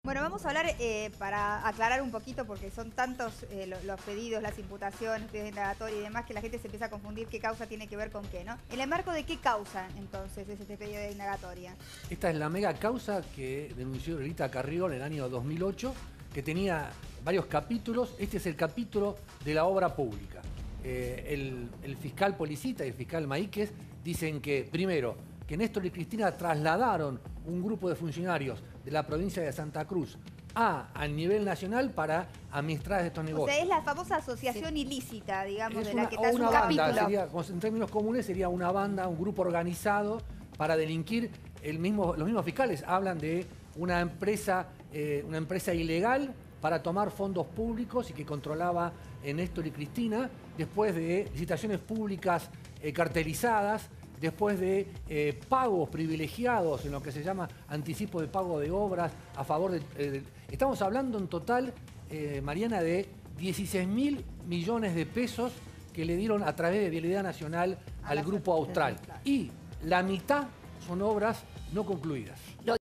Bueno, vamos a hablar para aclarar un poquito, porque son tantos los pedidos, las imputaciones, pedidos de indagatoria y demás, que la gente se empieza a confundir qué causa tiene que ver con qué, ¿no? ¿En el marco de qué causa, entonces, es este pedido de indagatoria? Esta es la mega causa que denunció Rita Carrió en el año 2008, que tenía varios capítulos. Este es el capítulo de la obra pública. El fiscal Policita y el fiscal Maíquez dicen que, primero, que Néstor y Cristina trasladaron un grupo de funcionarios de la provincia de Santa Cruz al nivel nacional para administrar estos negocios. O sea, es la famosa asociación ilícita, digamos, Es de la que está una un banda, capítulo. sería, en términos comunes sería una banda, un grupo organizado para delinquir. Los mismos fiscales hablan de una empresa ilegal para tomar fondos públicos y que controlaba Néstor y Cristina, después de licitaciones públicas cartelizadas, después de pagos privilegiados en lo que se llama anticipo de pago de obras a favor de... estamos hablando en total, Mariana, de 16.000 millones de pesos que le dieron a través de Vialidad Nacional al Grupo Austral. Y la mitad son obras no concluidas.